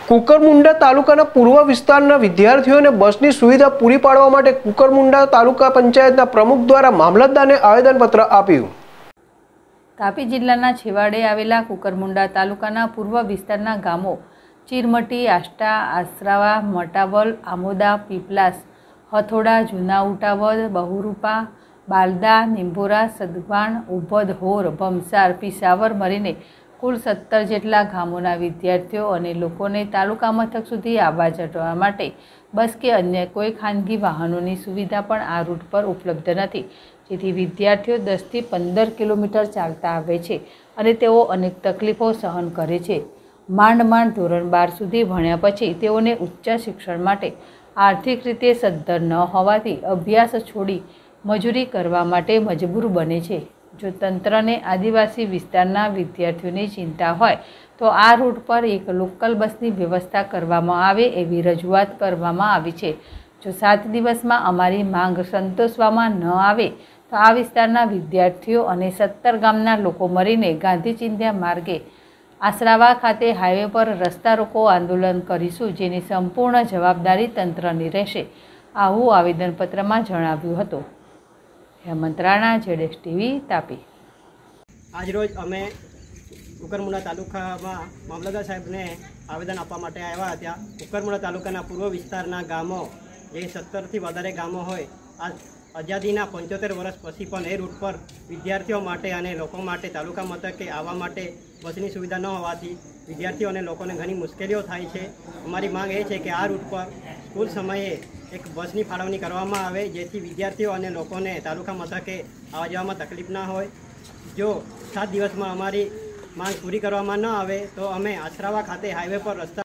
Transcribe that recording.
કુકરમુંડા તાલુકાના પૂર્વ વિસ્તારના વિદ્યાર્થીઓને બસની સુવિધા પૂરી પાડવા માટે કુકરમુંડા તાલુકા પંચાયતના પ્રમુખ દ્વારા મામલતદારને આવેદનપત્ર આપ્યું। તાપી જિલ્લાના છેવાડે આવેલા કુકરમુંડા તાલુકાના પૂર્વ વિસ્તારના ગામો ચીરમટી, આષ્ટા, આસરાવા, મટાવલ, આમોદા, પીપલાસ, હથોડા, જૂના ઉટાવદ, બહુરૂપા, બાલદા, નિંભોરા, સદવાણ, ઉભદ, હોર, ભમસાર, પીસાવર મળીને કુલ 17 જેટલા ગામોના વિદ્યાર્થીઓ અને લોકોને તાલુકા મથક સુધી આવવા જવા માટે બસ કે અન્ય કોઈ ખાનગી વાહનોની સુવિધા પણ આ રૂટ પર ઉપલબ્ધ નથી, જેથી વિદ્યાર્થીઓ 10 થી 15 કિલોમીટર ચાલતા આવે છે અને તેઓ અનેક તકલીફો સહન કરે છે। માંડ ધોરણ 12 સુધી ભણ્યા પછી તેઓને ઉચ્ચ શિક્ષણ માટે આર્થિક રીતે સદ્ધર ન હોવાથી અભ્યાસ છોડી મજૂરી કરવા માટે મજબૂર બને છે। જો તંત્રને આદિવાસી વિસ્તારના વિદ્યાર્થીઓની ચિંતા હોય તો આ રૂટ પર એક લોકલ બસની વ્યવસ્થા કરવામાં આવે એવી રજૂઆત કરવામાં આવી છે। જો 7 દિવસમાં અમારી માંગ સંતોષવામાં ન આવે તો આ વિસ્તારના વિદ્યાર્થીઓ અને 17 ગામના લોકો મળીને ગાંધી ચિંધ્યા માર્ગે આસરાવા ખાતે હાઈવે પર રસ્તા રોકો આંદોલન કરીશું, જેની સંપૂર્ણ જવાબદારી તંત્રની રહેશે, આવું આવેદનપત્રમાં જણાવ્યું હતું। Hemant Rana, ZS TV, Tapi. આજરોજ અમે કુકરમુંડા તાલુકામાં મામલતદાર સાહેબને આવેદન આપવા માટે આવ્યા હતા। કુકરમુંડા તાલુકાના પૂર્વ વિસ્તારના ગામો જે 17થી વધારે ગામો હોય, આ આઝાદીના 75 વર્ષ પછી પણ એ રૂટ પર વિદ્યાર્થીઓ માટે અને લોકો માટે તાલુકા મથકે આવવા માટે બસની સુવિધા ન હોવાથી વિદ્યાર્થીઓ અને લોકોને ઘણી મુશ્કેલીઓ થાય છે। અમારી માંગ એ છે કે આ રૂટ પર સ્કૂલ સમયે એક બસની ફાળવણી કરવામાં આવે, જેથી વિદ્યાર્થીઓ અને લોકોને તાલુકા મથકે આવવા જવામાં તકલીફ ના હોય। જો 7 દિવસમાં અમારી માંગ પૂરી કરવામાં ન આવે તો અમે આસરાવા ખાતે હાઈવે પર રસ્તા